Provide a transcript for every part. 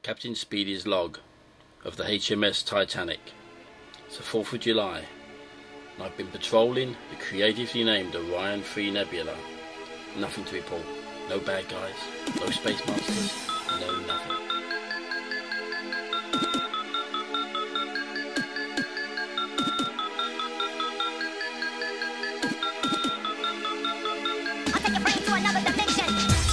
Captain Speedy's log of the HMS Titanic. It's the 4th of July, and I've been patrolling the creatively named Orion 3 Nebula. Nothing to report. No bad guys, no space monsters, no nothing. I'll take your brain to another dimension.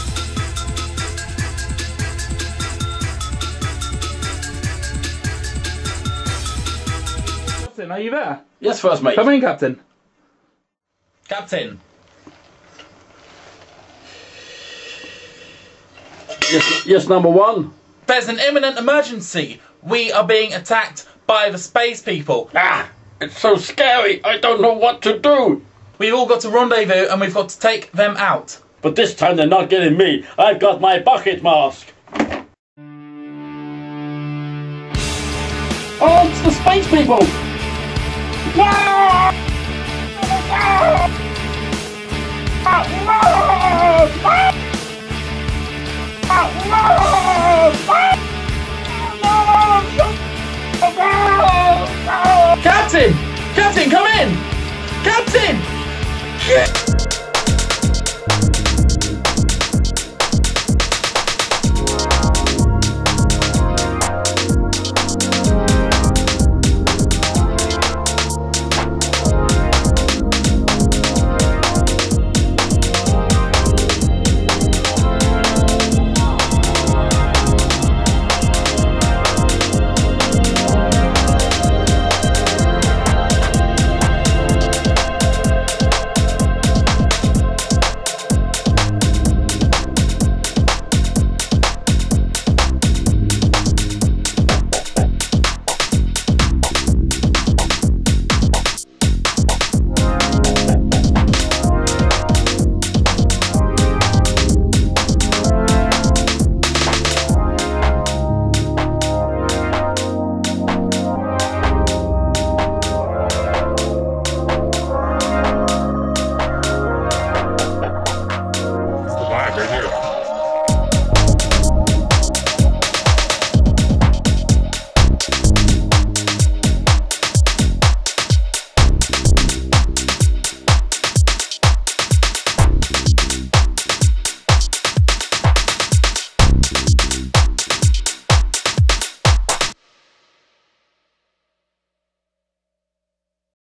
Captain, are you there? Yes, first mate. Come in, Captain. Captain. Yes, number one. There's an imminent emergency. We are being attacked by the space people. Ah, it's so scary. I don't know what to do. We've all got to rendezvous and we've got to take them out. But this time they're not getting me. I've got my bucket mask. Oh, it's the space people! Ah! Ah! Ah! Ah! Captain! Captain, come in! Captain!